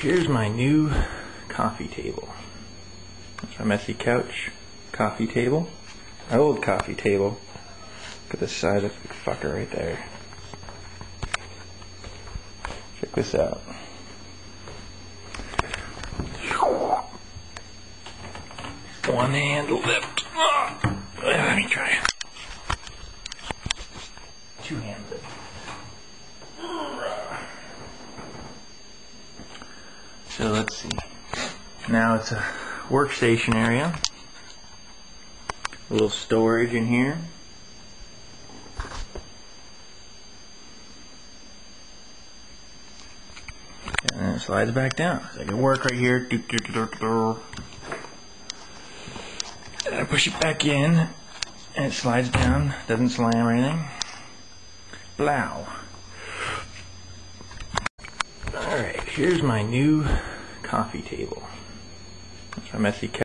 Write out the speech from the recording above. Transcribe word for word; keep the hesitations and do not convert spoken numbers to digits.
here's my new coffee table. That's my messy couch coffee table. My old coffee table. Look at the size of the fucker right there. Check this out. One hand lift. Let me try. Two hands lift. So let's see. Now it's a workstation area. A little storage in here. And then it slides back down. So I can work right here. And I push it back in, and it slides down. Doesn't slam or anything. Blow. Alright, here's my new coffee table. That's my messy couch.